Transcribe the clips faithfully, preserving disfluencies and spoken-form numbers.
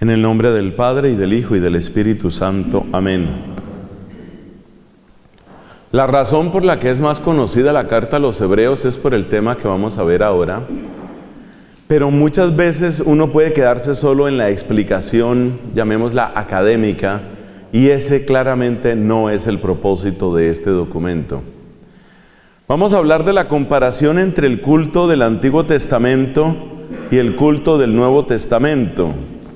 En el nombre del Padre, y del Hijo, y del Espíritu Santo. Amén. La razón por la que es más conocida la carta a los Hebreos es por el tema que vamos a ver ahora. Pero muchas veces uno puede quedarse solo en la explicación, llamémosla académica, y ese claramente no es el propósito de este documento. Vamos a hablar de la comparación entre el culto del Antiguo Testamento y el culto del Nuevo Testamento.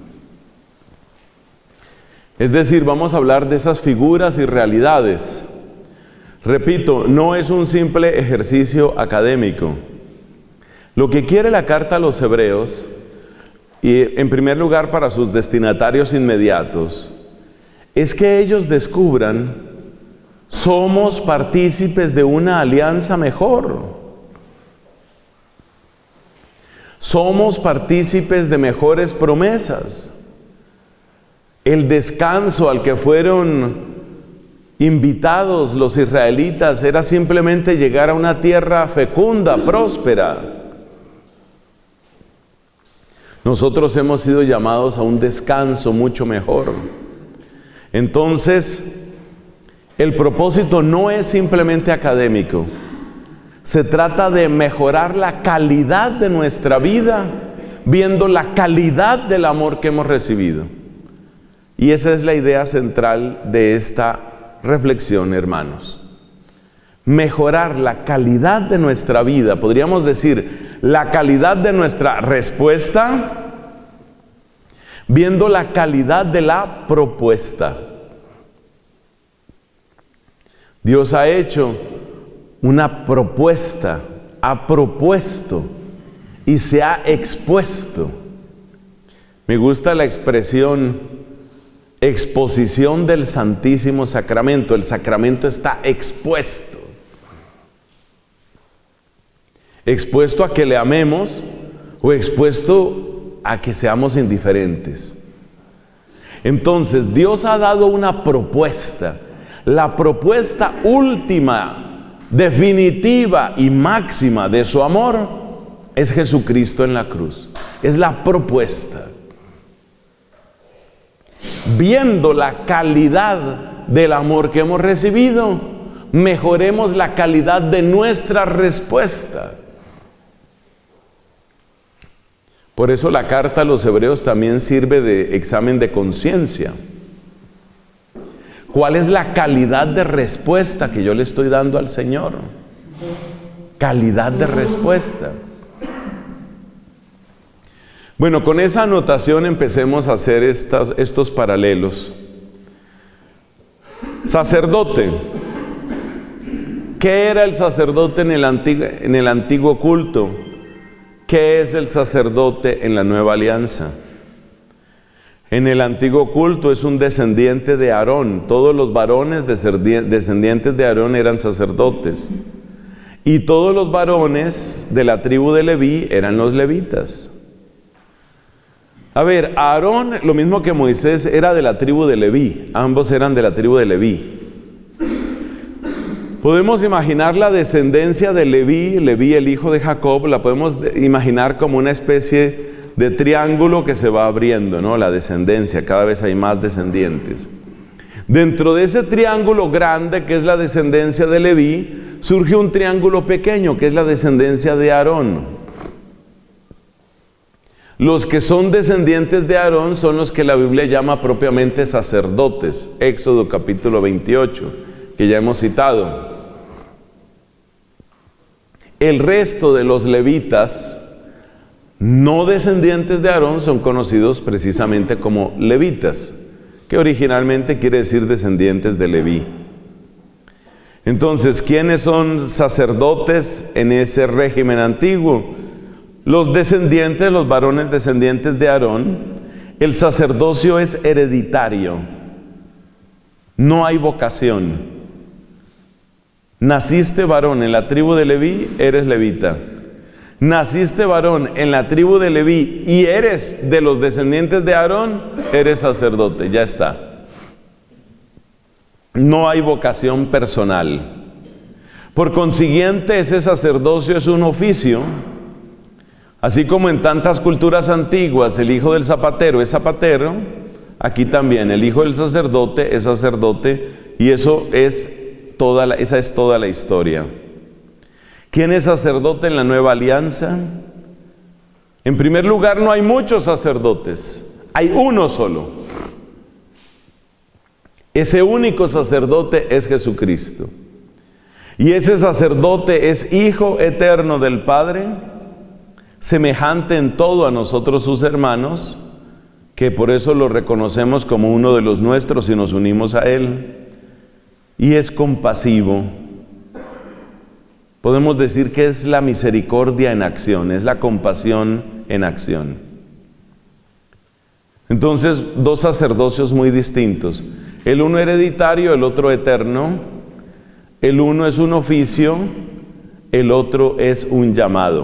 Es decir, vamos a hablar de esas figuras y realidades. Repito, no es un simple ejercicio académico. Lo que quiere la carta a los Hebreos, y en primer lugar para sus destinatarios inmediatos, es que ellos descubran: somos partícipes de una alianza mejor. Somos partícipes de mejores promesas. El descanso al que fueron invitados los israelitas era simplemente llegar a una tierra fecunda, próspera. Nosotros hemos sido llamados a un descanso mucho mejor. Entonces, el propósito no es simplemente académico. Se trata de mejorar la calidad de nuestra vida, viendo la calidad del amor que hemos recibido. Y esa es la idea central de esta reflexión, hermanos. Mejorar la calidad de nuestra vida, podríamos decir, la calidad de nuestra respuesta, viendo la calidad de la propuesta. Dios ha hecho una propuesta, ha propuesto y se ha expuesto. Me gusta la expresión exposición del Santísimo Sacramento. El sacramento está expuesto. Expuesto a que le amemos o expuesto a que seamos indiferentes. Entonces, Dios ha dado una propuesta. La propuesta última, definitiva y máxima de su amor es Jesucristo en la cruz. Es la propuesta. Viendo la calidad del amor que hemos recibido, mejoremos la calidad de nuestra respuesta. Por eso la carta a los Hebreos también sirve de examen de conciencia. ¿Cuál es la calidad de respuesta que yo le estoy dando al Señor? Calidad de respuesta. Bueno, con esa anotación empecemos a hacer estas, estos paralelos. Sacerdote. ¿Qué era el sacerdote en el, antiguo, en el antiguo culto? ¿Qué es el sacerdote en la nueva alianza? En el antiguo culto es un descendiente de Aarón. Todos los varones descendientes de Aarón eran sacerdotes. Y todos los varones de la tribu de Leví eran los levitas. A ver, Aarón, lo mismo que Moisés, era de la tribu de Leví. Ambos eran de la tribu de Leví. Podemos imaginar la descendencia de Leví, Leví el hijo de Jacob, la podemos imaginar como una especie de triángulo que se va abriendo, ¿no? La descendencia, cada vez hay más descendientes. Dentro de ese triángulo grande que es la descendencia de Leví, surge un triángulo pequeño que es la descendencia de Aarón. Los que son descendientes de Aarón son los que la Biblia llama propiamente sacerdotes. Éxodo capítulo veintiocho, que ya hemos citado. El resto de los levitas, no descendientes de Aarón, son conocidos precisamente como levitas, que originalmente quiere decir descendientes de Leví. Entonces, ¿quiénes son sacerdotes en ese régimen antiguo? Los descendientes, los varones descendientes de Aarón. El sacerdocio es hereditario. No hay vocación. Naciste varón en la tribu de Leví, eres levita. Naciste varón en la tribu de Leví y eres de los descendientes de Aarón, eres sacerdote, ya está. No hay vocación personal. Por consiguiente, ese sacerdocio es un oficio Así como en tantas culturas antiguas el hijo del zapatero es zapatero, aquí también el hijo del sacerdote es sacerdote, y eso es toda la, esa es toda la historia. ¿Quién es sacerdote en la nueva alianza? En primer lugar, no hay muchos sacerdotes, hay uno solo. Ese único sacerdote es Jesucristo. Y ese sacerdote es Hijo eterno del Padre, semejante en todo a nosotros sus hermanos, que por eso lo reconocemos como uno de los nuestros y nos unimos a Él. Y es compasivo. Podemos decir que es la misericordia en acción, es la compasión en acción. Entonces, dos sacerdocios muy distintos. El uno hereditario, el otro eterno. El uno es un oficio, el otro es un llamado.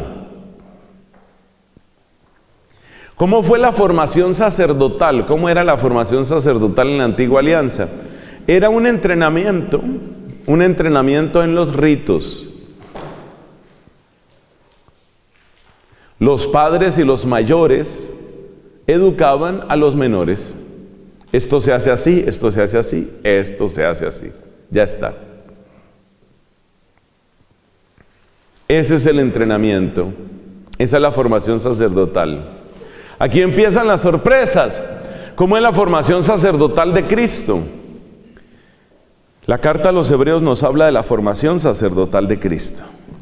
¿Cómo fue la formación sacerdotal? ¿Cómo era la formación sacerdotal en la antigua alianza? Era un entrenamiento, un entrenamiento en los ritos. Los padres y los mayores educaban a los menores. Esto se hace así, esto se hace así, esto se hace así. Ya está. Ese es el entrenamiento. Esa es la formación sacerdotal. Aquí empiezan las sorpresas. ¿Cómo es la formación sacerdotal de Cristo? La carta a los Hebreos nos habla de la formación sacerdotal de Cristo.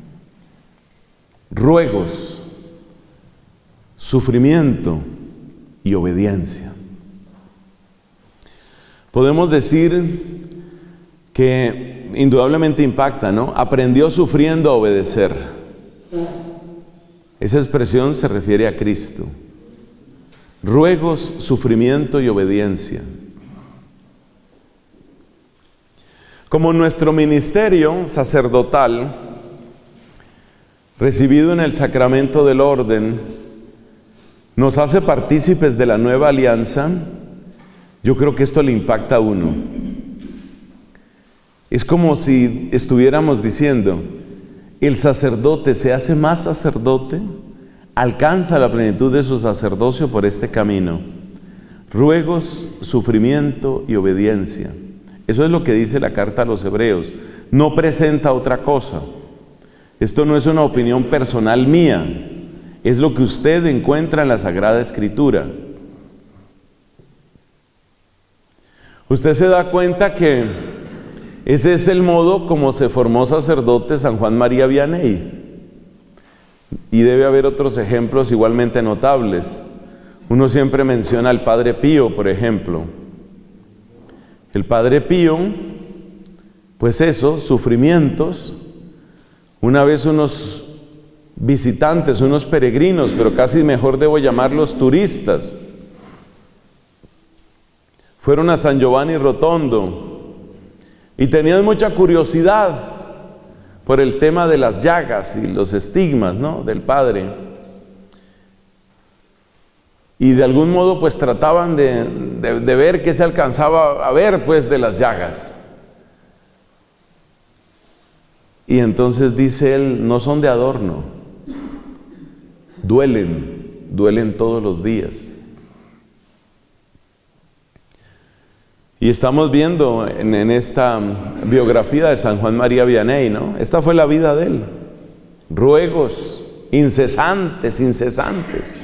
Ruegos, sufrimiento y obediencia. Podemos decir que indudablemente impacta, ¿no? Aprendió sufriendo a obedecer. Esa expresión se refiere a Cristo. Ruegos, sufrimiento y obediencia. Como nuestro ministerio sacerdotal, recibido en el sacramento del orden, nos hace partícipes de la nueva alianza, yo creo que esto le impacta a uno. Es como si estuviéramos diciendo, el sacerdote se hace más sacerdote, alcanza la plenitud de su sacerdocio por este camino. Ruegos, sufrimiento y obediencia. Eso es lo que dice la carta a los Hebreos. No presenta otra cosa. Esto no es una opinión personal mía. Es lo que usted encuentra en la Sagrada Escritura. Usted se da cuenta que ese es el modo como se formó sacerdote San Juan María Vianney. Y debe haber otros ejemplos igualmente notables. Uno siempre menciona al Padre Pío, por ejemplo. El Padre Pío, pues eso, sufrimientos. Una vez unos visitantes, unos peregrinos, pero casi mejor debo llamarlos turistas, fueron a San Giovanni Rotondo y tenían mucha curiosidad por el tema de las llagas y los estigmas, ¿no?, del Padre. Y de algún modo pues trataban de, de, de ver qué se alcanzaba a ver pues de las llagas. Y entonces dice él, no son de adorno, duelen, duelen todos los días. Y estamos viendo en, en esta biografía de San Juan María Vianney, ¿no? Esta fue la vida de él. Ruegos incesantes, incesantes.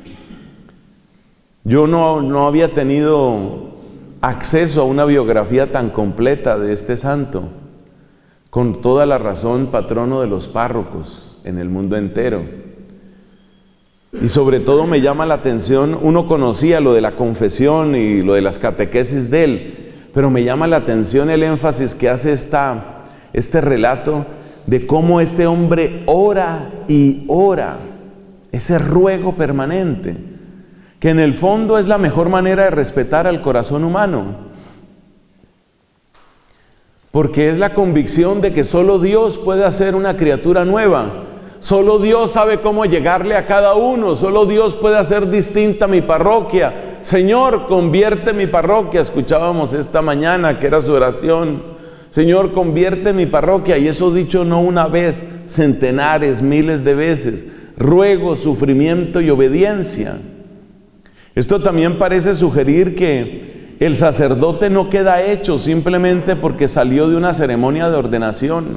Yo no, no había tenido acceso a una biografía tan completa de este santo. Con toda la razón, patrono de los párrocos en el mundo entero. Y sobre todo me llama la atención, uno conocía lo de la confesión y lo de las catequesis de él, pero me llama la atención el énfasis que hace esta, este relato de cómo este hombre ora y ora, ese ruego permanente, que en el fondo es la mejor manera de respetar al corazón humano. Porque es la convicción de que solo Dios puede hacer una criatura nueva. Solo Dios sabe cómo llegarle a cada uno. Solo Dios puede hacer distinta mi parroquia. Señor, convierte mi parroquia. Escuchábamos esta mañana que era su oración. Señor, convierte mi parroquia. Y eso dicho no una vez, centenares, miles de veces. ruego, sufrimiento y obediencia. Esto también parece sugerir que el sacerdote no queda hecho simplemente porque salió de una ceremonia de ordenación.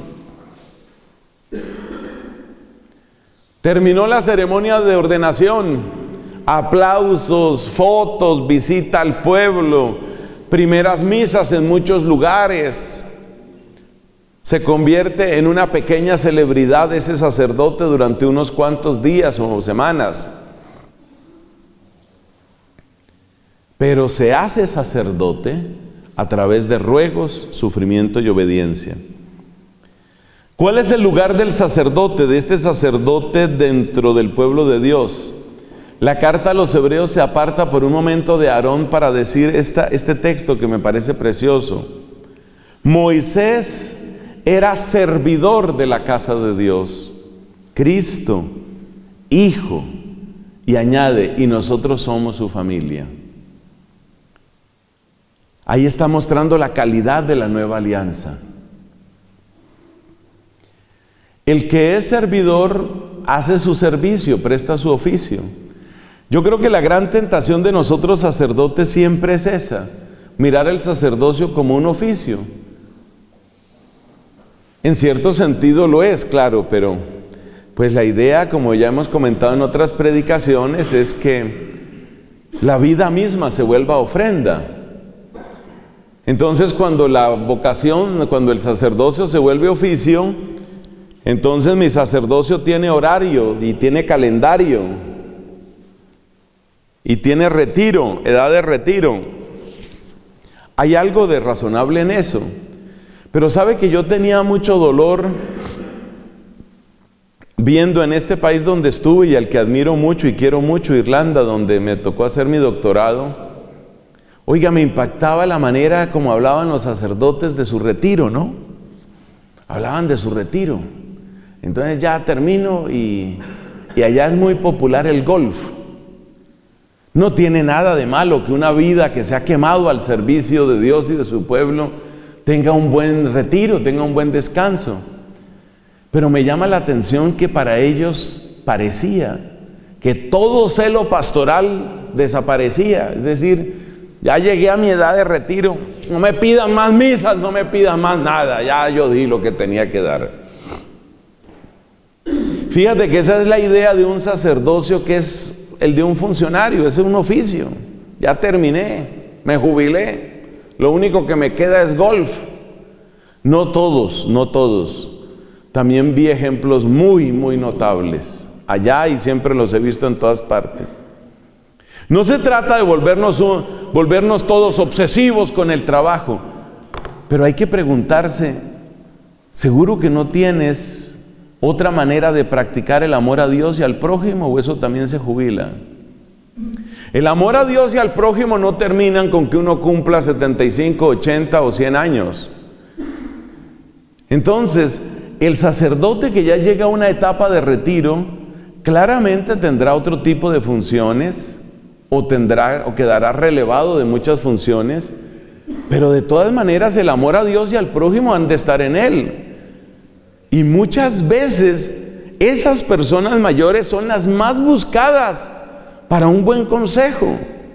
Terminó la ceremonia de ordenación, aplausos, fotos, visita al pueblo, primeras misas en muchos lugares. Se convierte en una pequeña celebridad ese sacerdote durante unos cuantos días o semanas. Pero se hace sacerdote a través de ruegos, sufrimiento y obediencia. ¿Cuál es el lugar del sacerdote, de este sacerdote dentro del pueblo de Dios? La carta a los hebreos se aparta por un momento de Aarón para decir esta, este texto que me parece precioso. Moisés era servidor de la casa de Dios, Cristo, hijo, y añade, y nosotros somos su familia. Ahí está mostrando la calidad de la nueva alianza. El que es servidor hace su servicio, presta su oficio. Yo creo que la gran tentación de nosotros sacerdotes siempre es esa, mirar el sacerdocio como un oficio. En cierto sentido lo es, claro, pero pues la idea, como ya hemos comentado en otras predicaciones, es que la vida misma se vuelva ofrenda. Entonces, cuando la vocación, cuando el sacerdocio se vuelve oficio, entonces mi sacerdocio tiene horario y tiene calendario y tiene retiro, edad de retiro. Hay algo de razonable en eso. Pero sabe que yo tenía mucho dolor viendo en este país donde estuve y al que admiro mucho y quiero mucho, Irlanda, donde me tocó hacer mi doctorado. Oiga, me impactaba la manera como hablaban los sacerdotes de su retiro, ¿no? Hablaban de su retiro. Entonces ya termino y, y allá es muy popular el golf. No tiene nada de malo que una vida que se ha quemado al servicio de Dios y de su pueblo tenga un buen retiro, tenga un buen descanso. Pero me llama la atención que para ellos parecía que todo celo pastoral desaparecía. Es decir, ya llegué a mi edad de retiro, no me pidan más misas, no me pidan más nada, ya yo di lo que tenía que dar. Fíjate que esa es la idea de un sacerdocio, que es el de un funcionario, es un oficio. Ya terminé, me jubilé. Lo único que me queda es golf. No todos, no todos. También vi ejemplos muy, muy notables allá y siempre los he visto en todas partes. No se trata de volvernos, un, volvernos todos obsesivos con el trabajo, pero hay que preguntarse, ¿seguro que no tienes otra manera de practicar el amor a Dios y al prójimo, o eso también se jubila? El amor a Dios y al prójimo no terminan con que uno cumpla setenta y cinco, ochenta o cien años. Entonces, el sacerdote que ya llega a una etapa de retiro, claramente tendrá otro tipo de funciones, o tendrá o quedará relevado de muchas funciones, pero de todas maneras el amor a Dios y al prójimo han de estar en él. Y muchas veces esas personas mayores son las más buscadas para un buen consejo.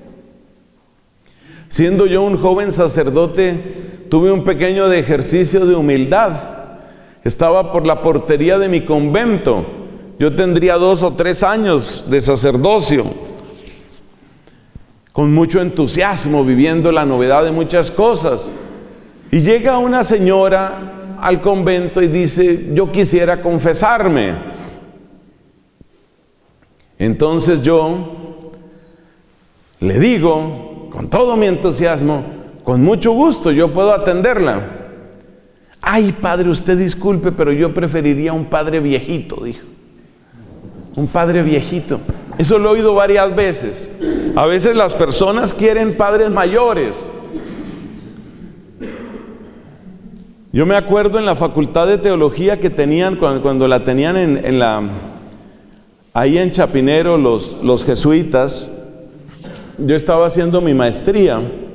Siendo yo un joven sacerdote, tuve un pequeño de ejercicio de humildad. Estaba por la portería de mi convento. Yo tendría dos o tres años de sacerdocio, con mucho entusiasmo, viviendo la novedad de muchas cosas. Y llega una señora al convento y dice, yo quisiera confesarme. Entonces yo le digo, con todo mi entusiasmo, con mucho gusto, yo puedo atenderla. Ay, padre, usted disculpe, pero yo preferiría un padre viejito, dijo. Un padre viejito. Eso lo he oído varias veces. A veces las personas quieren padres mayores. Yo me acuerdo en la facultad de teología que tenían, cuando, cuando la tenían en, en la, ahí en Chapinero, los, los jesuitas, yo estaba haciendo mi maestría.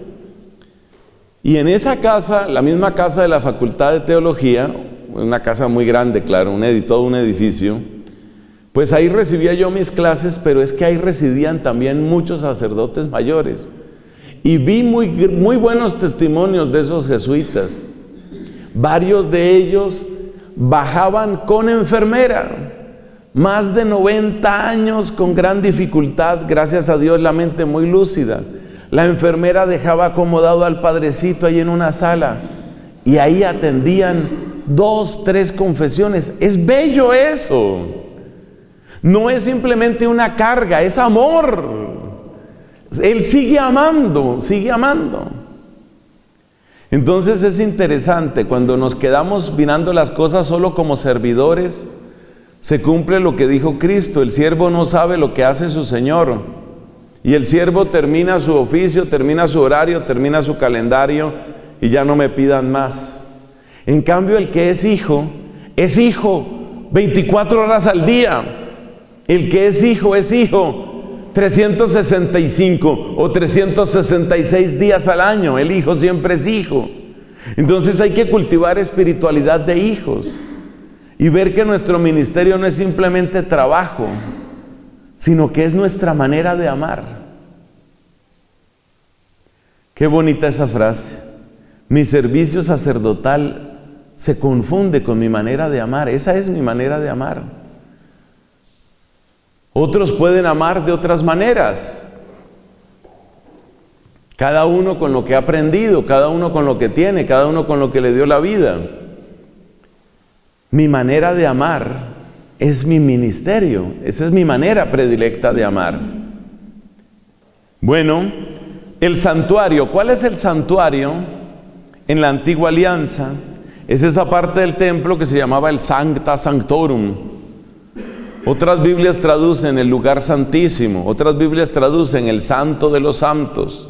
Y en esa casa, la misma casa de la facultad de teología, una casa muy grande, claro, un, todo un edificio, Pues ahí recibía yo mis clases, pero es que ahí residían también muchos sacerdotes mayores. Y vi muy, muy buenos testimonios de esos jesuitas. Varios de ellos bajaban con enfermera, más de noventa años con gran dificultad, gracias a Dios la mente muy lúcida. La enfermera dejaba acomodado al padrecito ahí en una sala y ahí atendían dos, tres confesiones. Es bello eso. No es simplemente una carga, es amor. Él sigue amando, sigue amando. Entonces es interesante, cuando nos quedamos mirando las cosas solo como servidores, se cumple lo que dijo Cristo: el siervo no sabe lo que hace su Señor. Y el siervo termina su oficio, termina su horario, termina su calendario y ya no me pidan más. En cambio, el que es hijo, es hijo veinticuatro horas al día. El que es hijo, es hijo trescientos sesenta y cinco o trescientos sesenta y seis días al año. El hijo siempre es hijo. Entonces hay que cultivar espiritualidad de hijos y ver que nuestro ministerio no es simplemente trabajo, sino que es nuestra manera de amar. Qué bonita esa frase. Mi servicio sacerdotal se confunde con mi manera de amar. Esa es mi manera de amar. Otros pueden amar de otras maneras. Cada uno con lo que ha aprendido, cada uno con lo que tiene, cada uno con lo que le dio la vida. Mi manera de amar es mi ministerio. Esa es mi manera predilecta de amar. Bueno, el santuario. ¿Cuál es el santuario en la antigua alianza? Es esa parte del templo que se llamaba el Sancta Sanctorum. Otras Biblias traducen el lugar santísimo, otras Biblias traducen el santo de los santos.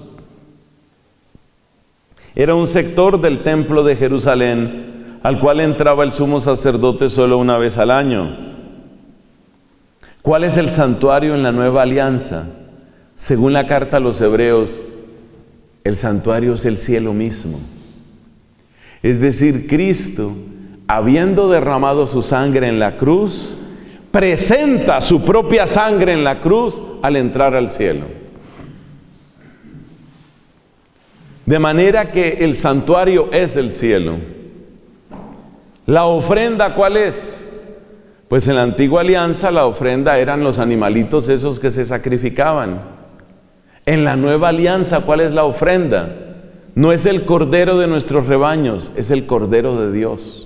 Era un sector del templo de Jerusalén al cual entraba el sumo sacerdote solo una vez al año. ¿Cuál es el santuario en la nueva alianza? Según la carta a los Hebreos, el santuario es el cielo mismo. Es decir, Cristo, habiendo derramado su sangre en la cruz, presenta su propia sangre en la cruz al entrar al cielo. De manera que el santuario es el cielo. ¿La ofrenda cuál es? Pues en la antigua alianza la ofrenda eran los animalitos esos que se sacrificaban. En la nueva alianza, ¿cuál es la ofrenda? No es el cordero de nuestros rebaños, es el cordero de Dios.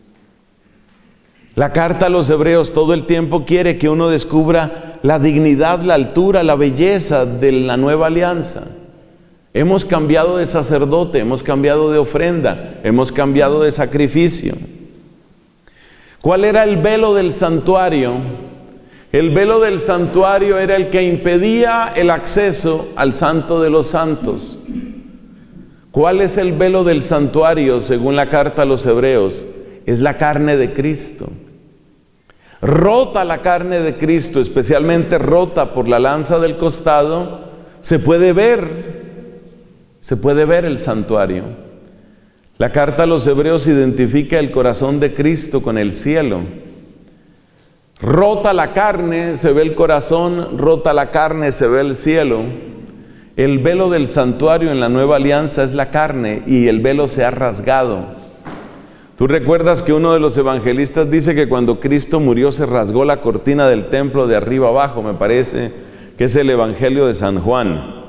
La carta a los Hebreos todo el tiempo quiere que uno descubra la dignidad, la altura, la belleza de la nueva alianza. Hemos cambiado de sacerdote, hemos cambiado de ofrenda, hemos cambiado de sacrificio. ¿Cuál era el velo del santuario? El velo del santuario era el que impedía el acceso al Santo de los Santos. ¿Cuál es el velo del santuario según la carta a los Hebreos? Es la carne de Cristo. Rota la carne de Cristo, especialmente rota por la lanza del costado, se puede ver, se puede ver el santuario. La carta a los Hebreos identifica el corazón de Cristo con el cielo. Rota la carne, se ve el corazón, rota la carne, se ve el cielo. El velo del santuario en la nueva alianza es la carne y el velo se ha rasgado. ¿Tú recuerdas que uno de los evangelistas dice que cuando Cristo murió se rasgó la cortina del templo de arriba abajo? Me parece que es el Evangelio de San Juan.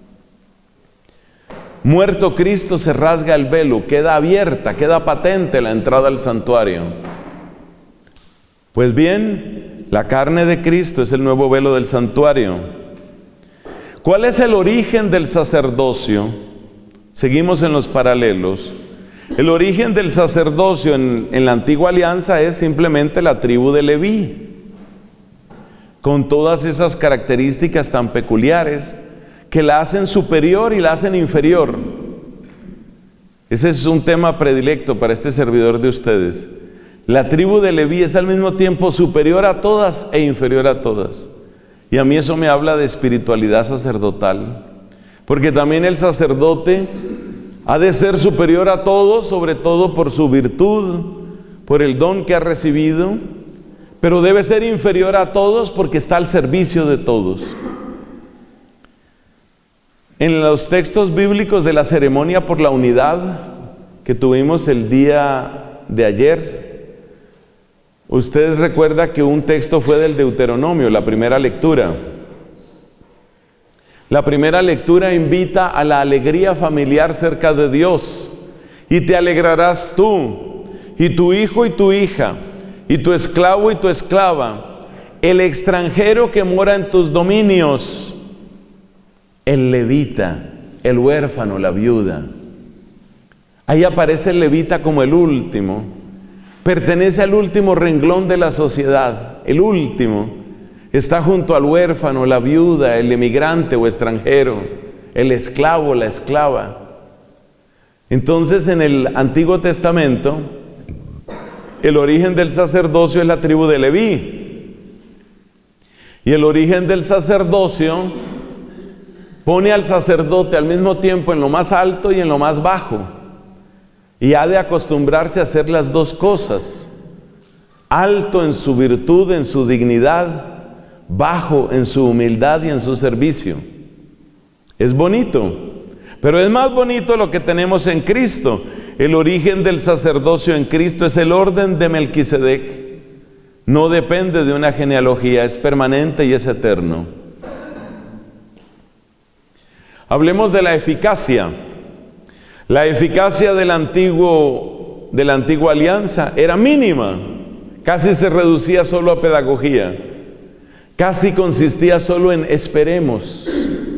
Muerto Cristo se rasga el velo, queda abierta, queda patente la entrada al santuario. Pues bien, la carne de Cristo es el nuevo velo del santuario. ¿Cuál es el origen del sacerdocio? Seguimos en los paralelos. El origen del sacerdocio en, en la antigua alianza es simplemente la tribu de Leví, con todas esas características tan peculiares que la hacen superior y la hacen inferior. Ese es un tema predilecto para este servidor de ustedes. La tribu de Leví es al mismo tiempo superior a todas e inferior a todas. Y a mí eso me habla de espiritualidad sacerdotal, porque también el sacerdote ha de ser superior a todos, sobre todo por su virtud, por el don que ha recibido, pero debe ser inferior a todos porque está al servicio de todos. En los textos bíblicos de la ceremonia por la unidad que tuvimos el día de ayer, usted recuerda que un texto fue del Deuteronomio, la primera lectura. La primera lectura invita a la alegría familiar cerca de Dios. Y te alegrarás tú, y tu hijo y tu hija, y tu esclavo y tu esclava, el extranjero que mora en tus dominios, el levita, el huérfano, la viuda. Ahí aparece el levita como el último. Pertenece al último renglón de la sociedad, el último. Está junto al huérfano, la viuda, el emigrante o extranjero, el esclavo, la esclava. Entonces, en el Antiguo Testamento, el origen del sacerdocio es la tribu de Leví. Y el origen del sacerdocio pone al sacerdote al mismo tiempo en lo más alto y en lo más bajo. Y ha de acostumbrarse a hacer las dos cosas. Alto en su virtud, en su dignidad, bajo en su humildad y en su servicio. Es bonito. Pero es más bonito lo que tenemos en Cristo. El origen del sacerdocio en Cristo es el orden de Melquisedec. No depende de una genealogía, es permanente y es eterno. Hablemos de la eficacia. La eficacia del antiguo, de la antigua alianza era mínima. Casi se reducía solo a pedagogía. Casi consistía solo en esperemos.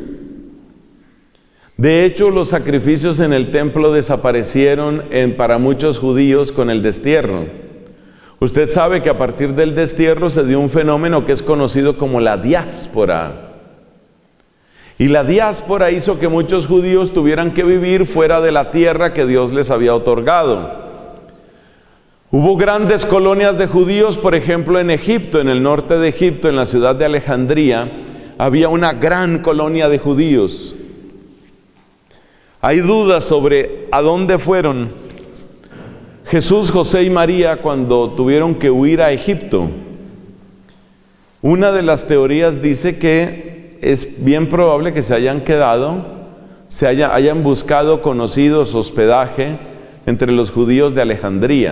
De hecho, los sacrificios en el templo desaparecieron en, para muchos judíos con el destierro. Usted sabe que a partir del destierro se dio un fenómeno que es conocido como la diáspora. Y la diáspora hizo que muchos judíos tuvieran que vivir fuera de la tierra que Dios les había otorgado. Hubo grandes colonias de judíos, por ejemplo en Egipto, en el norte de Egipto, en la ciudad de Alejandría, había una gran colonia de judíos. Hay dudas sobre a dónde fueron Jesús, José y María cuando tuvieron que huir a Egipto. Una de las teorías dice que es bien probable que se hayan quedado, se haya, hayan buscado conocidos, hospedaje entre los judíos de Alejandría.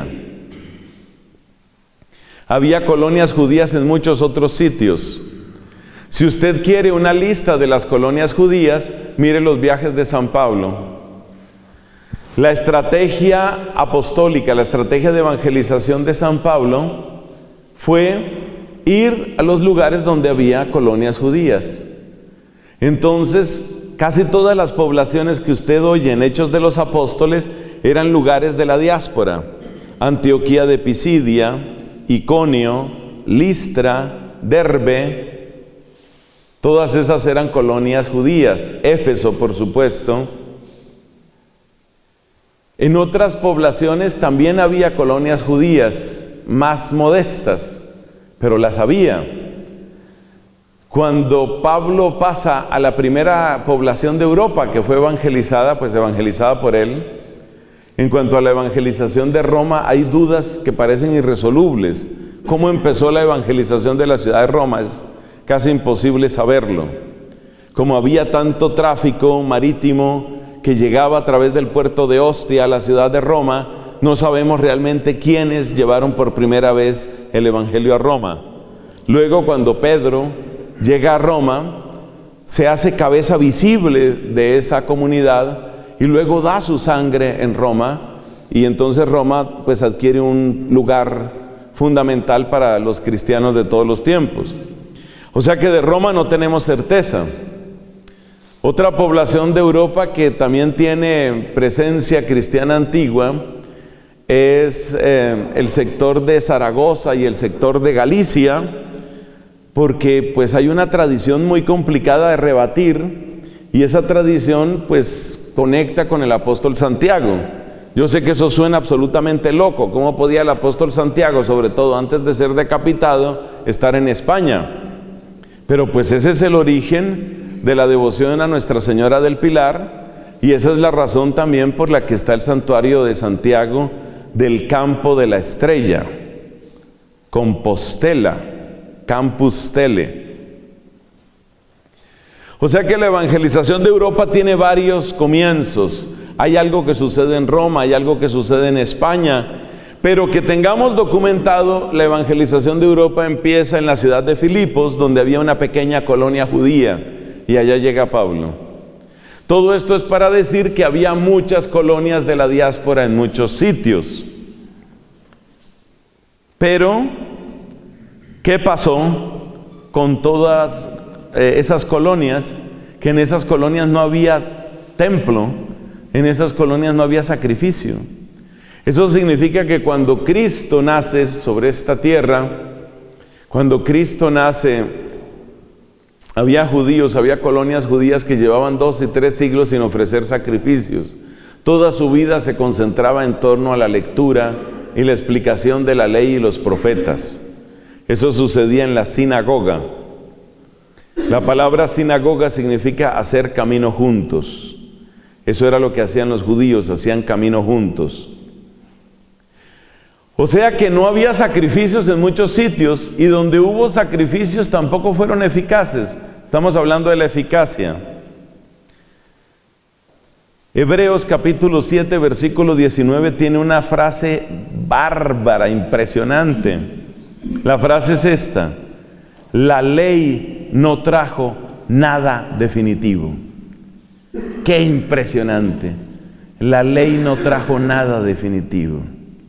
Había colonias judías en muchos otros sitios. Si usted quiere una lista de las colonias judías, mire los viajes de San Pablo. La estrategia apostólica, la estrategia de evangelización de San Pablo fue ir a los lugares donde había colonias judías. Entonces, casi todas las poblaciones que usted oye en Hechos de los Apóstoles eran lugares de la diáspora. Antioquía de Pisidia, Iconio, Listra, Derbe. Todas esas eran colonias judías. Éfeso, por supuesto. En otras poblaciones también había colonias judías más modestas, pero las había. Cuando Pablo pasa a la primera población de Europa que fue evangelizada, pues evangelizada por él, en cuanto a la evangelización de Roma, hay dudas que parecen irresolubles. ¿Cómo empezó la evangelización de la ciudad de Roma? Es casi imposible saberlo. Como había tanto tráfico marítimo que llegaba a través del puerto de Ostia a la ciudad de Roma, no sabemos realmente quiénes llevaron por primera vez el evangelio a Roma. Luego, cuando Pedro llega a Roma, se hace cabeza visible de esa comunidad y luego da su sangre en Roma, y entonces Roma pues adquiere un lugar fundamental para los cristianos de todos los tiempos. O sea que de Roma no tenemos certeza. Otra población de Europa que también tiene presencia cristiana antigua es eh, el sector de Zaragoza y el sector de Galicia, porque pues hay una tradición muy complicada de rebatir, y esa tradición pues conecta con el apóstol Santiago. Yo sé que eso suena absolutamente loco. ¿Cómo podía el apóstol Santiago, sobre todo antes de ser decapitado, estar en España? Pero pues ese es el origen de la devoción a Nuestra Señora del Pilar, y esa es la razón también por la que está el santuario de Santiago del Campo de la Estrella. Compostela, Campus Tele. O sea que la evangelización de Europa tiene varios comienzos. Hay algo que sucede en Roma, hay algo que sucede en España, pero que tengamos documentado, la evangelización de Europa empieza en la ciudad de Filipos, donde había una pequeña colonia judía, y allá llega Pablo. Todo esto es para decir que había muchas colonias de la diáspora en muchos sitios. Pero, ¿qué pasó con todas eh, esas colonias? Que en esas colonias no había templo, en esas colonias no había sacrificio. Eso significa que cuando Cristo nace sobre esta tierra, cuando Cristo nace, había judíos, había colonias judías que llevaban dos y tres siglos sin ofrecer sacrificios. Toda su vida se concentraba en torno a la lectura y la explicación de la ley y los profetas. Eso sucedía en la sinagoga. La palabra sinagoga significa hacer camino juntos. Eso era lo que hacían los judíos, hacían camino juntos. O sea que no había sacrificios en muchos sitios, y donde hubo sacrificios tampoco fueron eficaces. Estamos hablando de la eficacia. Hebreos capítulo siete, versículo diecinueve tiene una frase bárbara, impresionante. La frase es esta: la ley no trajo nada definitivo. ¡Qué impresionante! La ley no trajo nada definitivo.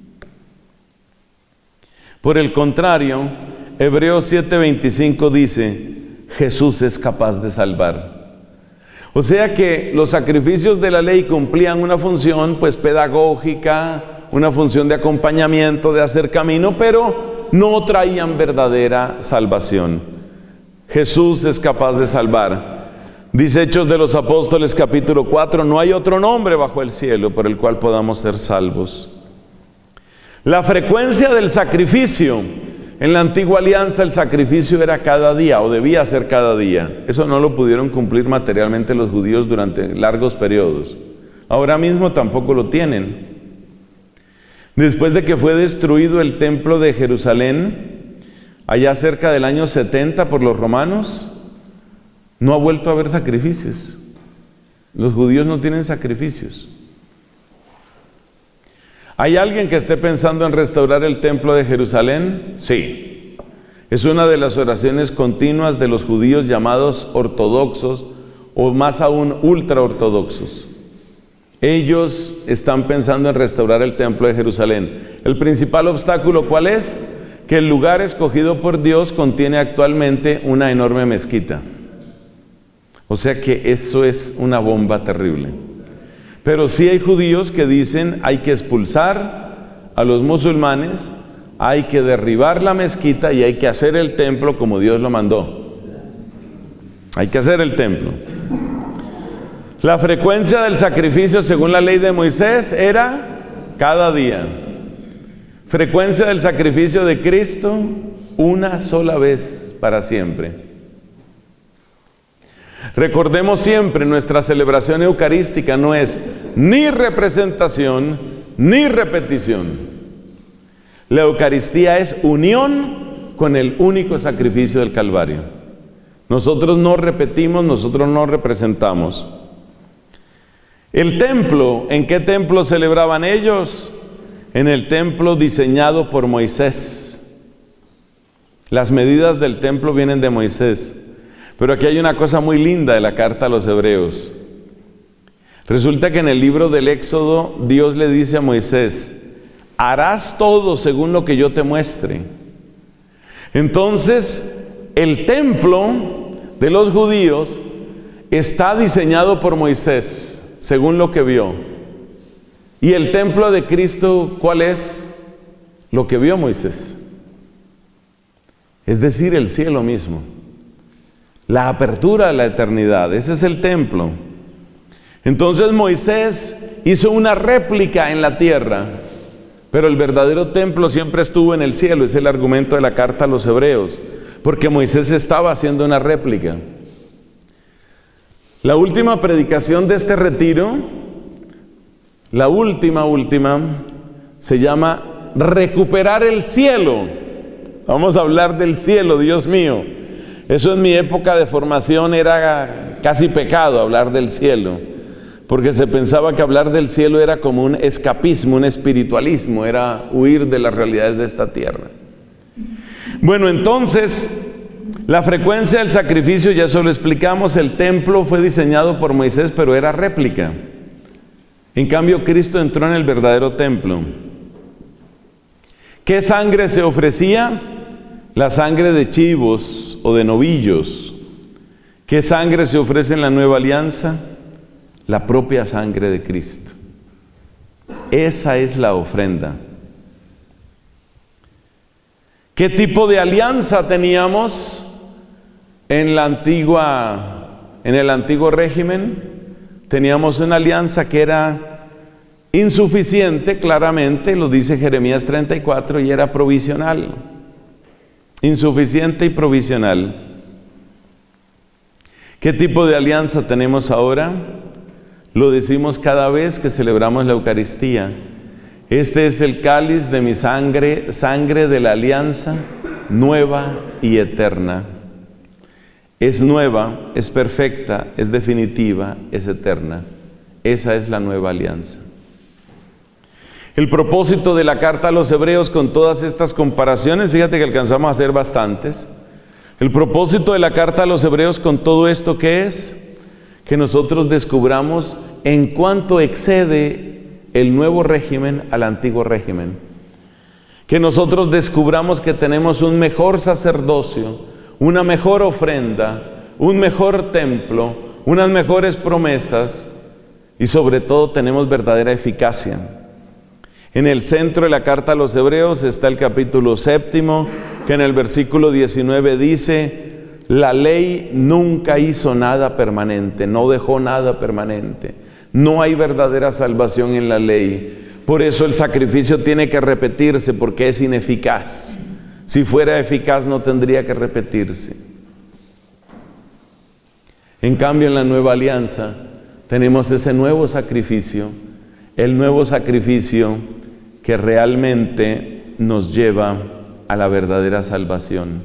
Por el contrario, Hebreos siete veinticinco dice: Jesús es capaz de salvar. O sea que los sacrificios de la ley cumplían una función pues pedagógica, una función de acompañamiento, de hacer camino, pero no traían verdadera salvación. Jesús es capaz de salvar. Dice Hechos de los Apóstoles capítulo cuatro: no hay otro nombre bajo el cielo por el cual podamos ser salvos. La frecuencia del sacrificio. En la antigua alianza el sacrificio era cada día, o debía ser cada día. Eso no lo pudieron cumplir materialmente los judíos durante largos periodos. Ahora mismo tampoco lo tienen. Después de que fue destruido el templo de Jerusalén, allá cerca del año setenta por los romanos, no ha vuelto a haber sacrificios. Los judíos no tienen sacrificios. ¿Hay alguien que esté pensando en restaurar el templo de Jerusalén? Sí. Es una de las oraciones continuas de los judíos llamados ortodoxos, o más aún ultraortodoxos. Ellos están pensando en restaurar el templo de Jerusalén. ¿El principal obstáculo cuál es? Que el lugar escogido por Dios contiene actualmente una enorme mezquita. O sea que eso es una bomba terrible. Pero sí hay judíos que dicen: hay que expulsar a los musulmanes, hay que derribar la mezquita y hay que hacer el templo como Dios lo mandó. Hay que hacer el templo. La frecuencia del sacrificio según la ley de Moisés era cada día. Frecuencia del sacrificio de Cristo, una sola vez para siempre. Recordemos siempre, nuestra celebración eucarística no es ni representación ni repetición. La Eucaristía es unión con el único sacrificio del Calvario. Nosotros no repetimos, nosotros no representamos. El templo, ¿en qué templo celebraban ellos? En el templo diseñado por Moisés. Las medidas del templo vienen de Moisés. Pero aquí hay una cosa muy linda de la carta a los hebreos. Resulta que en el libro del Éxodo, Dios le dice a Moisés: harás todo según lo que yo te muestre. Entonces, el templo de los judíos está diseñado por Moisés, según lo que vio. ¿Y el templo de Cristo cuál es? Lo que vio Moisés. Es decir, el cielo mismo. La apertura a la eternidad, ese es el templo. Entonces Moisés hizo una réplica en la tierra, pero el verdadero templo siempre estuvo en el cielo. Es el argumento de la carta a los hebreos, porque Moisés estaba haciendo una réplica. La última predicación de este retiro, la última, última, se llama recuperar el cielo Vamos a hablar del cielo, Dios mío. Eso en mi época de formación era casi pecado, hablar del cielo, porque se pensaba que hablar del cielo era como un escapismo, un espiritualismo, era huir de las realidades de esta tierra. Bueno, entonces, la frecuencia del sacrificio, ya eso lo explicamos. El templo fue diseñado por Moisés, pero era réplica. En cambio, Cristo entró en el verdadero templo. ¿Qué sangre se ofrecía? La sangre de chivos o de novillos. ¿Qué sangre se ofrece en la nueva alianza? La propia sangre de Cristo. Esa es la ofrenda. ¿Qué tipo de alianza teníamos en la antigua, en el antiguo régimen? Teníamos una alianza que era insuficiente, claramente, lo dice Jeremías treinta y cuatro, y era provisional. Insuficiente y provisional. ¿Qué tipo de alianza tenemos ahora? Lo decimos cada vez que celebramos la Eucaristía. Este es el cáliz de mi sangre, sangre de la alianza nueva y eterna. Es nueva, es perfecta, es definitiva, es eterna. Esa es la nueva alianza. El propósito de la carta a los Hebreos con todas estas comparaciones, fíjate que alcanzamos a hacer bastantes. El propósito de la carta a los Hebreos con todo esto, ¿qué es? Que nosotros descubramos en cuánto excede el nuevo régimen al antiguo régimen. Que nosotros descubramos que tenemos un mejor sacerdocio, una mejor ofrenda, un mejor templo, unas mejores promesas y sobre todo tenemos verdadera eficacia. En el centro de la carta a los Hebreos está el capítulo séptimo, que en el versículo diecinueve dice: la ley nunca hizo nada permanente, no dejó nada permanente. No hay verdadera salvación en la ley. Por eso el sacrificio tiene que repetirse, porque es ineficaz. Si fuera eficaz no tendría que repetirse. En cambio, en la nueva alianza tenemos ese nuevo sacrificio, el nuevo sacrificio que realmente nos lleva a la verdadera salvación.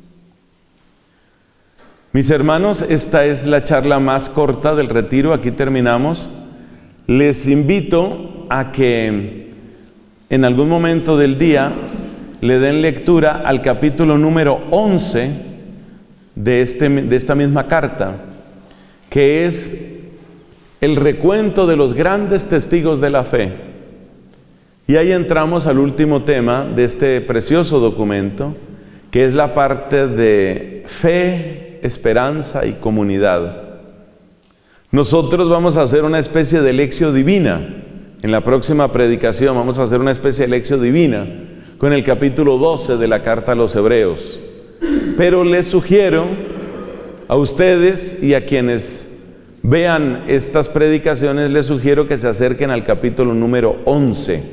Mis hermanos, esta es la charla más corta del retiro, aquí terminamos. Les invito a que en algún momento del día le den lectura al capítulo número once de, este, de esta misma carta, que es el recuento de los grandes testigos de la fe. Y ahí entramos al último tema de este precioso documento, que es la parte de fe, esperanza y comunidad. Nosotros vamos a hacer una especie de lección divina. En la próxima predicación vamos a hacer una especie de lección divina con el capítulo doce de la carta a los Hebreos. Pero les sugiero a ustedes y a quienes vean estas predicaciones, les sugiero que se acerquen al capítulo número once.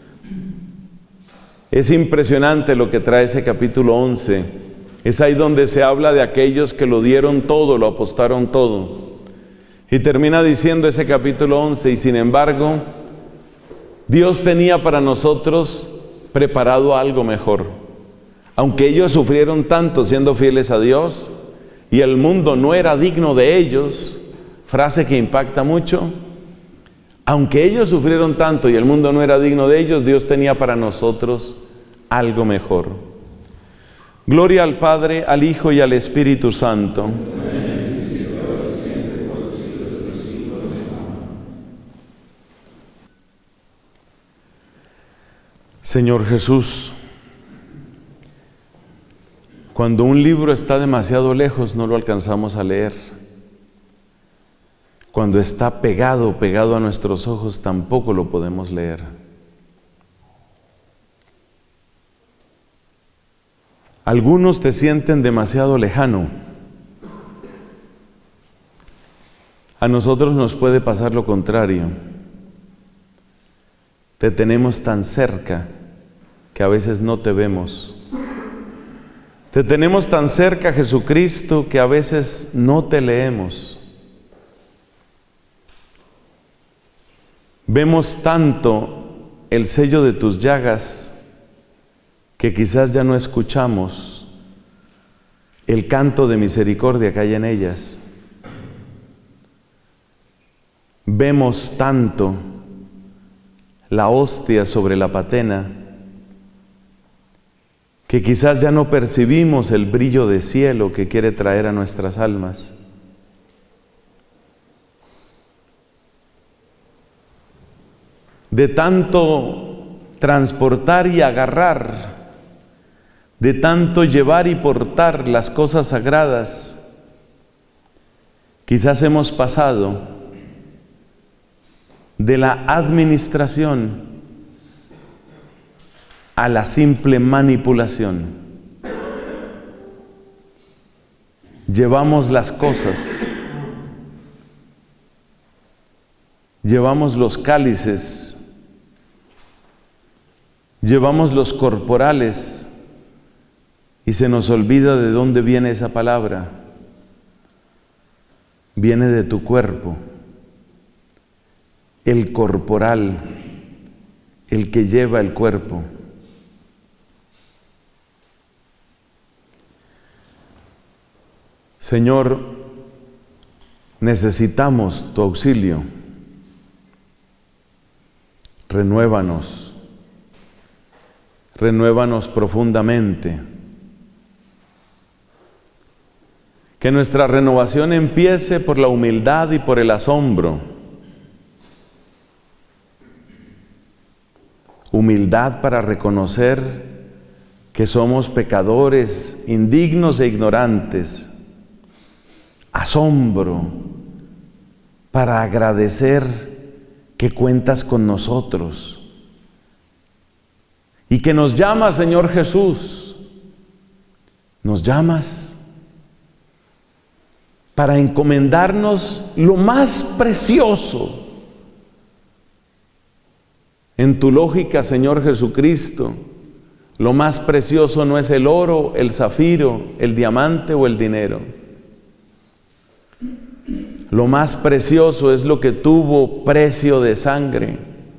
Es impresionante lo que trae ese capítulo once. Es ahí donde se habla de aquellos que lo dieron todo, lo apostaron todo. Y termina diciendo ese capítulo once: y sin embargo, Dios tenía para nosotros preparado algo mejor. Aunque ellos sufrieron tanto siendo fieles a Dios, y el mundo no era digno de ellos, frase que impacta mucho, aunque ellos sufrieron tanto y el mundo no era digno de ellos, Dios tenía para nosotros algo mejor. Gloria al Padre, al Hijo y al Espíritu Santo. Señor Jesús, cuando un libro está demasiado lejos no lo alcanzamos a leer. Cuando está pegado, pegado a nuestros ojos, tampoco lo podemos leer. Algunos te sienten demasiado lejano. A nosotros nos puede pasar lo contrario. Te tenemos tan cerca que a veces no te vemos. Te tenemos tan cerca, Jesucristo, que a veces no te leemos. Vemos tanto el sello de tus llagas que quizás ya no escuchamos el canto de misericordia que hay en ellas. Vemos tanto la hostia sobre la patena que quizás ya no percibimos el brillo de cielo que quiere traer a nuestras almas. De tanto transportar y agarrar, de tanto llevar y portar las cosas sagradas, quizás hemos pasado de la administración a la simple manipulación. Llevamos las cosas, llevamos los cálices, llevamos los corporales, y se nos olvida de dónde viene esa palabra. Viene de tu cuerpo, el corporal, el que lleva el cuerpo. Señor, necesitamos tu auxilio. Renuévanos, renuévanos profundamente. Que nuestra renovación empiece por la humildad y por el asombro. Humildad para reconocer que somos pecadores, indignos e ignorantes. Asombro para agradecer que cuentas con nosotros y que nos llamas, Señor Jesús. Nos llamas para encomendarnos lo más precioso. En tu lógica, Señor Jesucristo, lo más precioso no es el oro, el zafiro, el diamante o el dinero. Lo más precioso es lo que tuvo precio de sangre.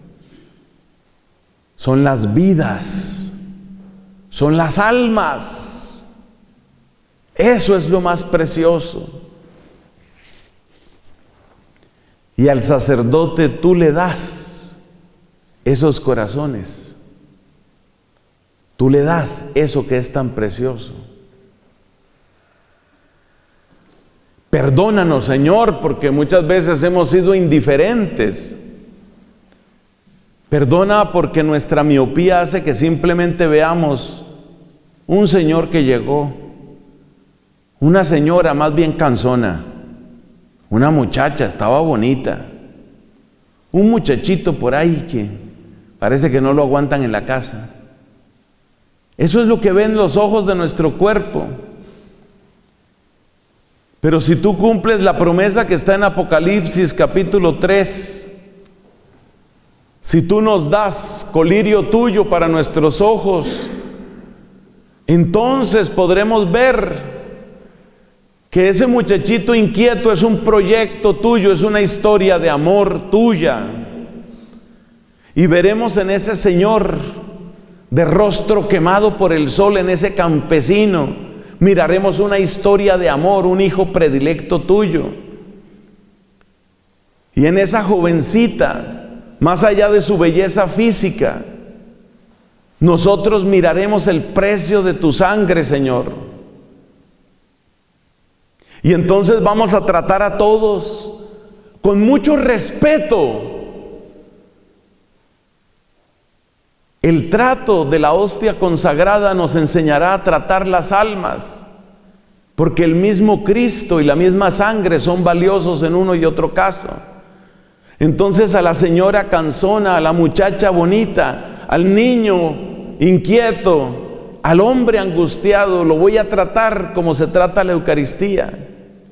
Son las vidas, son las almas. Eso es lo más precioso. Y al sacerdote tú le das esos corazones. Tú le das eso que es tan precioso. Perdónanos, Señor, porque muchas veces hemos sido indiferentes. Perdona porque nuestra miopía hace que simplemente veamos un señor que llegó, una señora más bien cansona, una muchacha, estaba bonita, un muchachito por ahí que parece que no lo aguantan en la casa. Eso es lo que ven los ojos de nuestro cuerpo. Pero si tú cumples la promesa que está en Apocalipsis capítulo tres, si tú nos das colirio tuyo para nuestros ojos, entonces podremos ver que ese muchachito inquieto es un proyecto tuyo, es una historia de amor tuya. Y veremos en ese señor de rostro quemado por el sol, en ese campesino, miraremos una historia de amor, un hijo predilecto tuyo. Y en esa jovencita, más allá de su belleza física, nosotros miraremos el precio de tu sangre, Señor. Y entonces vamos a tratar a todos con mucho respeto. El trato de la hostia consagrada nos enseñará a tratar las almas, porque el mismo Cristo y la misma sangre son valiosos en uno y otro caso. Entonces a la señora cansona, a la muchacha bonita, al niño inquieto, al hombre angustiado, lo voy a tratar como se trata la Eucaristía.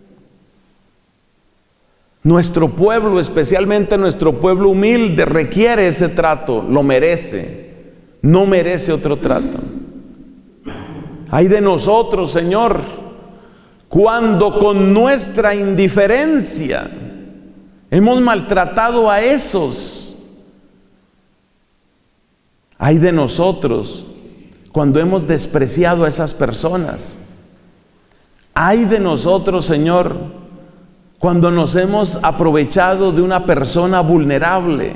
Nuestro pueblo, especialmente nuestro pueblo humilde, requiere ese trato, lo merece. No merece otro trato. Ay de nosotros, Señor, cuando con nuestra indiferencia hemos maltratado a esos. Ay de nosotros cuando hemos despreciado a esas personas. Ay de nosotros, Señor, cuando nos hemos aprovechado de una persona vulnerable.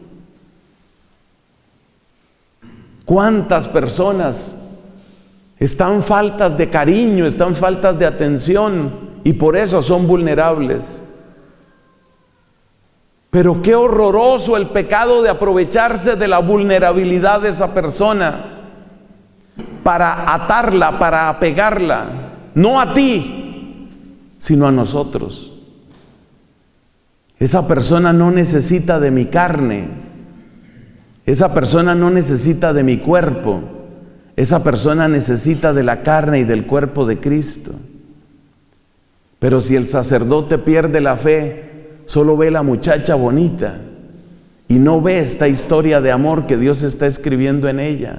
¿Cuántas personas están faltas de cariño, están faltas de atención y por eso son vulnerables? Pero qué horroroso el pecado de aprovecharse de la vulnerabilidad de esa persona para atarla, para apegarla, no a ti, sino a nosotros. Esa persona no necesita de mi carne, esa persona no necesita de mi cuerpo, esa persona necesita de la carne y del cuerpo de Cristo. Pero si el sacerdote pierde la fe, solo ve la muchacha bonita y no ve esta historia de amor que Dios está escribiendo en ella.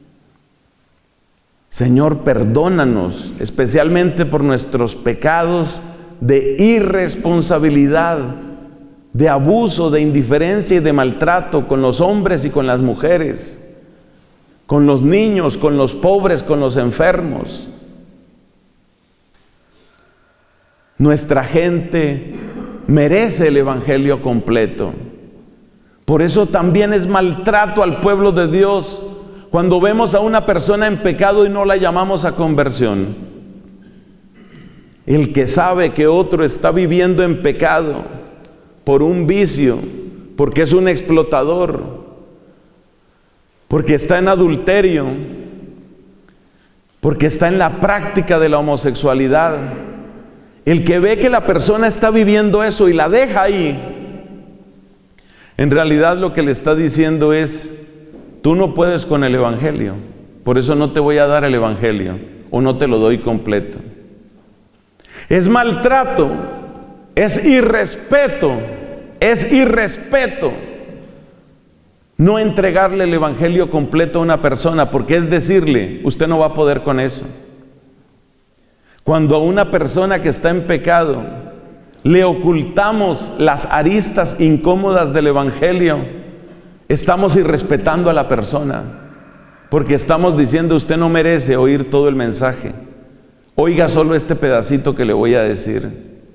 Señor, perdónanos, especialmente por nuestros pecados de irresponsabilidad, de abuso, de indiferencia y de maltrato con los hombres y con las mujeres, con los niños, con los pobres, con los enfermos. Nuestra gente merece el evangelio completo. Por eso también es maltrato al pueblo de Dios cuando vemos a una persona en pecado y no la llamamos a conversión. El que sabe que otro está viviendo en pecado por un vicio, porque es un explotador, porque está en adulterio, porque está en la práctica de la homosexualidad, el que ve que la persona está viviendo eso y la deja ahí, en realidad lo que le está diciendo es: tú no puedes con el evangelio, por eso no te voy a dar el evangelio, o no te lo doy completo. Es maltrato, es irrespeto, es irrespeto no entregarle el evangelio completo a una persona, porque es decirle: usted no va a poder con eso. Cuando a una persona que está en pecado le ocultamos las aristas incómodas del evangelio, estamos irrespetando a la persona, porque estamos diciendo: usted no merece oír todo el mensaje, oiga solo este pedacito que le voy a decir.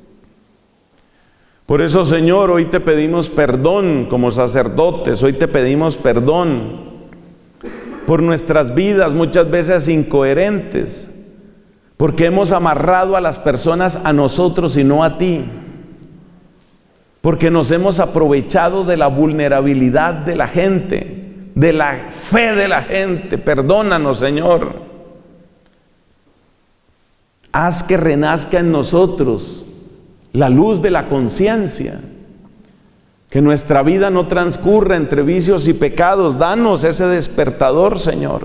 Por eso, Señor, hoy te pedimos perdón como sacerdotes, hoy te pedimos perdón por nuestras vidas muchas veces incoherentes, porque hemos amarrado a las personas a nosotros y no a ti, porque nos hemos aprovechado de la vulnerabilidad de la gente, de la fe de la gente. Perdónanos, Señor. Haz que renazca en nosotros la luz de la conciencia, que nuestra vida no transcurra entre vicios y pecados. Danos ese despertador, Señor.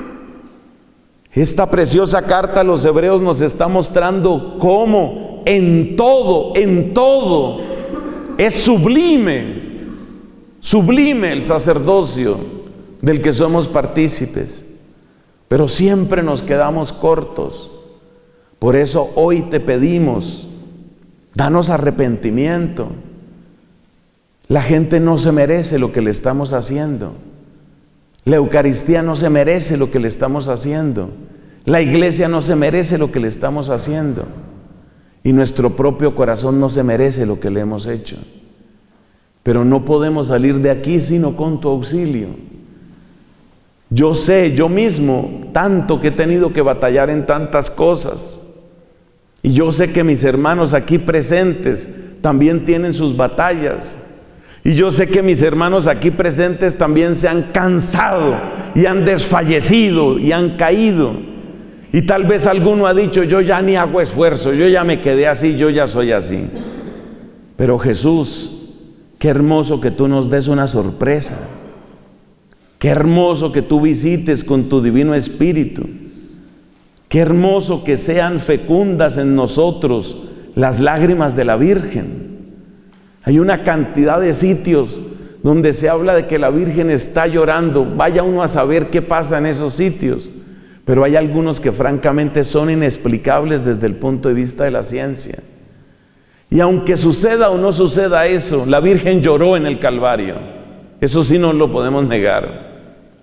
Esta preciosa carta a los hebreos nos está mostrando cómo en todo, en todo, es sublime, sublime el sacerdocio del que somos partícipes, pero siempre nos quedamos cortos. Por eso hoy te pedimos: danos arrepentimiento. La gente no se merece lo que le estamos haciendo. La Eucaristía no se merece lo que le estamos haciendo. La iglesia no se merece lo que le estamos haciendo. Y nuestro propio corazón no se merece lo que le hemos hecho. Pero no podemos salir de aquí sino con tu auxilio. Yo sé, yo mismo, tanto que he tenido que batallar en tantas cosas. Y yo sé que mis hermanos aquí presentes también tienen sus batallas. Y yo sé que mis hermanos aquí presentes también se han cansado y han desfallecido y han caído. Y tal vez alguno ha dicho: yo ya ni hago esfuerzo, yo ya me quedé así, yo ya soy así. Pero Jesús, qué hermoso que tú nos des una sorpresa. Qué hermoso que tú visites con tu Divino Espíritu. Qué hermoso que sean fecundas en nosotros las lágrimas de la Virgen. Hay una cantidad de sitios donde se habla de que la Virgen está llorando. Vaya uno a saber qué pasa en esos sitios. Pero hay algunos que francamente son inexplicables desde el punto de vista de la ciencia. Y aunque suceda o no suceda eso, la Virgen lloró en el Calvario. Eso sí no lo podemos negar.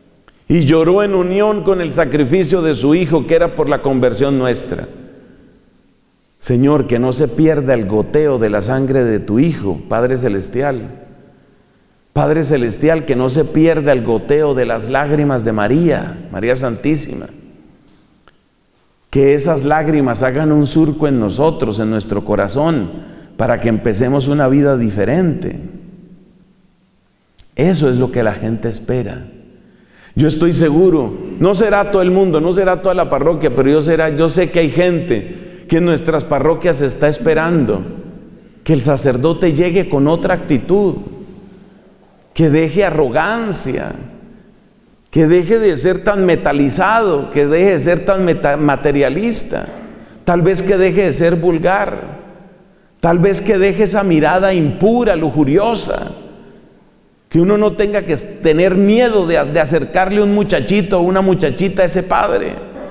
y lloró en unión con el sacrificio de su Hijo, que era por la conversión nuestra. Señor, que no se pierda el goteo de la sangre de tu Hijo, Padre Celestial. Padre Celestial, que no se pierda el goteo de las lágrimas de María, María Santísima. Que esas lágrimas hagan un surco en nosotros, en nuestro corazón, para que empecemos una vida diferente. Eso es lo que la gente espera. Yo estoy seguro, no será todo el mundo, no será toda la parroquia, pero yo, será, yo sé que hay gente que en nuestras parroquias está esperando que el sacerdote llegue con otra actitud, que deje arrogancia, que deje de ser tan metalizado, que deje de ser tan materialista, tal vez que deje de ser vulgar, tal vez que deje esa mirada impura, lujuriosa, que uno no tenga que tener miedo de, de acercarle un muchachito o una muchachita a ese padre.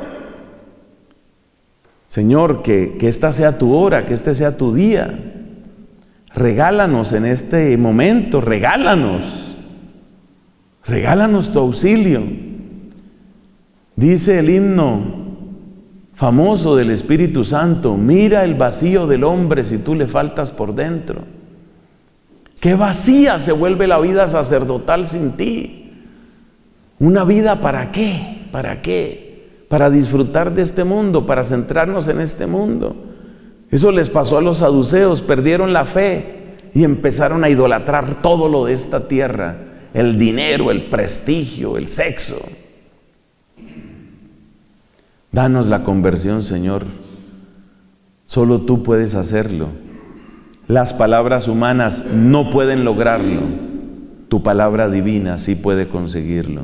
Señor, que, que esta sea tu hora, que este sea tu día. Regálanos en este momento, regálanos, regálanos tu auxilio. Dice el himno famoso del Espíritu Santo: mira el vacío del hombre si tú le faltas por dentro. Qué vacía se vuelve la vida sacerdotal sin ti. Una vida ¿para qué? ¿Para qué? Para disfrutar de este mundo, para centrarnos en este mundo. Eso les pasó a los saduceos, perdieron la fe y empezaron a idolatrar todo lo de esta tierra, el dinero, el prestigio, el sexo. Danos la conversión, Señor. Solo tú puedes hacerlo. Las palabras humanas no pueden lograrlo. Tu palabra divina sí puede conseguirlo.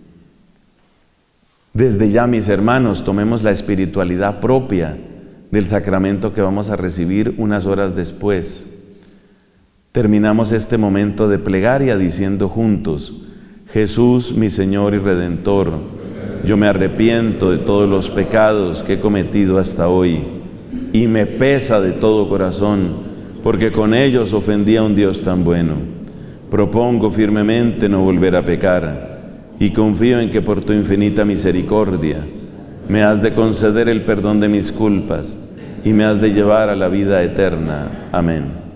Desde ya, mis hermanos, tomemos la espiritualidad propia del sacramento que vamos a recibir unas horas después. Terminamos este momento de plegaria diciendo juntos: Jesús, mi Señor y Redentor, yo me arrepiento de todos los pecados que he cometido hasta hoy y me pesa de todo corazón, porque con ellos ofendí a un Dios tan bueno. Propongo firmemente no volver a pecar y confío en que por tu infinita misericordia me has de conceder el perdón de mis culpas y me has de llevar a la vida eterna. Amén.